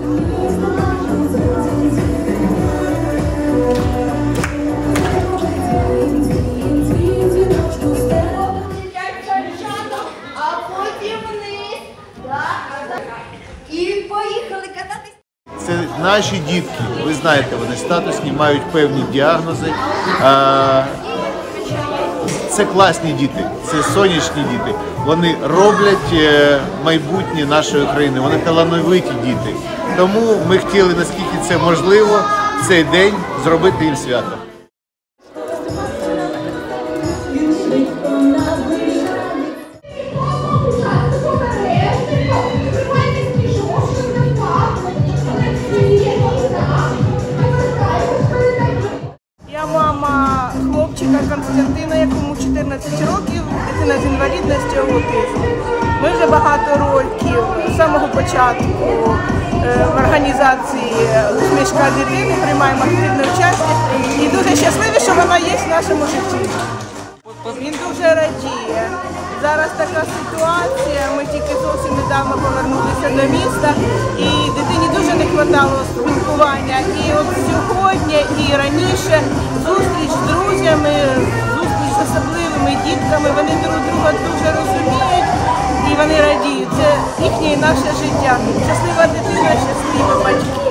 Це наші дітки, ви знаєте, вони статусні, мають певні діагнози. Це класні діти, це сонячні діти. Вони роблять майбутнє нашої країни, вони талановиті діти. Тому ми хотіли, наскільки це можливо, в цей день зробити їм свято. Я мама хлопчика Константина, якому 14 років, дитина з інвалідністю, аутизму. Ми вже багато років з самого початку в організації «Усмішка дитини» приймаємо активне участь і дуже щасливі, що вона є в нашому житті. Він дуже радіє. Зараз така ситуація, ми тільки зовсім недавно повернулися до міста і дитині дуже не вистачало спілкування. І от сьогодні і раніше зустріч з друзями, зустріч з особливими дітками, вони друг друга дуже розуміють і вони радіють. Це їхнє і наше життя. Щаслива дитина, щасливі батьки.